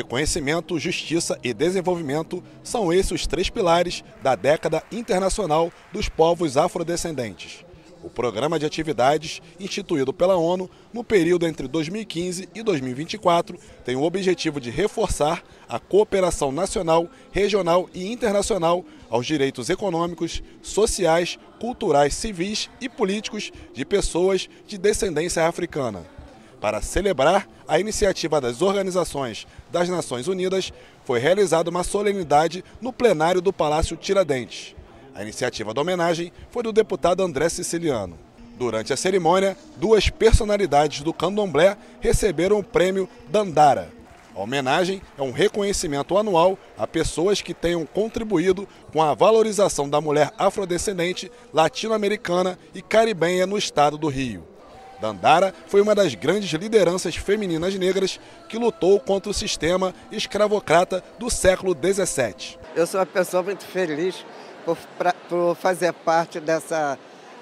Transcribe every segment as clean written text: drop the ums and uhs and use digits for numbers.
Reconhecimento, justiça e desenvolvimento são esses os três pilares da década internacional dos povos afrodescendentes. O programa de atividades, instituído pela ONU no período entre 2015 e 2024, tem o objetivo de reforçar a cooperação nacional, regional e internacional aos direitos econômicos, sociais, culturais, civis e políticos de pessoas de descendência africana. Para celebrar a iniciativa das Organizações das Nações Unidas, foi realizada uma solenidade no plenário do Palácio Tiradentes. A iniciativa da homenagem foi do deputado André Siciliano. Durante a cerimônia, duas personalidades do candomblé receberam o prêmio Dandara. A homenagem é um reconhecimento anual a pessoas que tenham contribuído com a valorização da mulher afrodescendente, latino-americana e caribenha no estado do Rio. Dandara foi uma das grandes lideranças femininas negras que lutou contra o sistema escravocrata do século XVII. Eu sou uma pessoa muito feliz por fazer parte dessa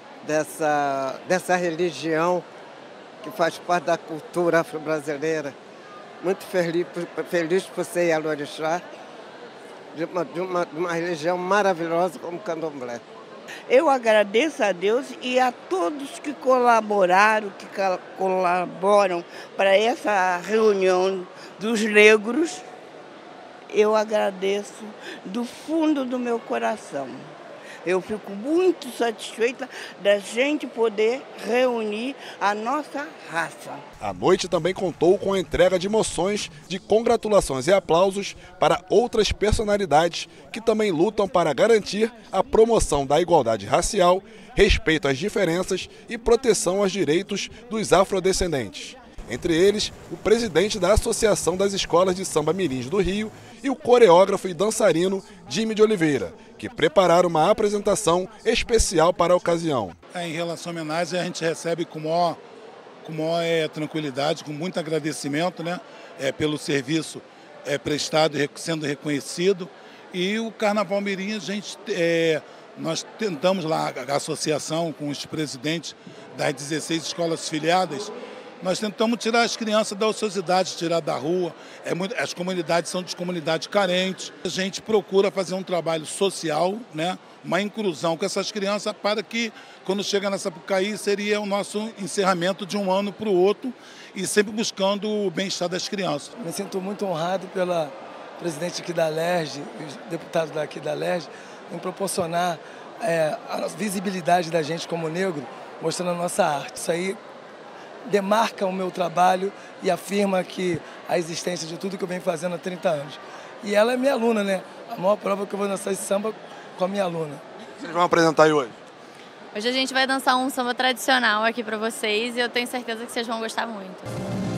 religião que faz parte da cultura afro-brasileira. Muito feliz por ser Ialorixá, de uma religião maravilhosa como o candomblé. Eu agradeço a Deus e a todos que colaboraram, que colaboram para essa reunião dos negros. Eu agradeço do fundo do meu coração. Eu fico muito satisfeita da gente poder reunir a nossa raça. A noite também contou com a entrega de moções de congratulações e aplausos para outras personalidades que também lutam para garantir a promoção da igualdade racial, respeito às diferenças e proteção aos direitos dos afrodescendentes. Entre eles, o presidente da Associação das Escolas de Samba Mirins do Rio e o coreógrafo e dançarino Jimmy de Oliveira, que prepararam uma apresentação especial para a ocasião. Em relação à homenagem, a gente recebe com maior tranquilidade, com muito agradecimento, né, pelo serviço prestado e sendo reconhecido. E o Carnaval Mirim, nós tentamos lá, a associação com os presidentes das 16 escolas filiadas, nós tentamos tirar as crianças da ociosidade, tirar da rua. As comunidades são de comunidades carentes. A gente procura fazer um trabalho social, né? Uma inclusão com essas crianças para que, quando chega na Sapucaí, seria o nosso encerramento de um ano para o outro e sempre buscando o bem-estar das crianças. Me sinto muito honrado pela presidente aqui da LERJ, os deputados daqui da LERJ, em proporcionar a visibilidade da gente como negro, mostrando a nossa arte. Isso aí demarca o meu trabalho e afirma que a existência de tudo que eu venho fazendo há 30 anos. E ela é minha aluna, né? A maior prova que eu vou dançar esse samba com a minha aluna. Vocês vão apresentar aí hoje? Hoje a gente vai dançar um samba tradicional aqui para vocês e eu tenho certeza que vocês vão gostar muito.